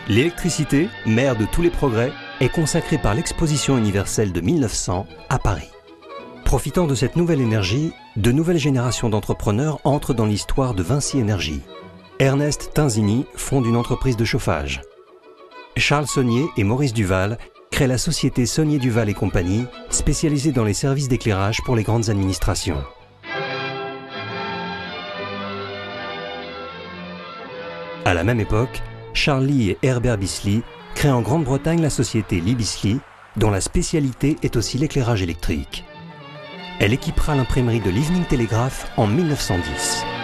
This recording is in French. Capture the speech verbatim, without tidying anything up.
L'électricité, mère de tous les progrès, est consacrée par l'Exposition universelle de mille neuf cents à Paris. Profitant de cette nouvelle énergie, de nouvelles générations d'entrepreneurs entrent dans l'histoire de Vinci Énergie. Ernest Tinzini fonde une entreprise de chauffage. Charles Saunier et Maurice Duval créent la société Saunier Duval et Compagnie, spécialisée dans les services d'éclairage pour les grandes administrations. À la même époque, Charles Lee et Herbert Bisley créent en Grande-Bretagne la société Lee Bisley, dont la spécialité est aussi l'éclairage électrique. Elle équipera l'imprimerie de l'Evening Telegraph en mille neuf cent dix.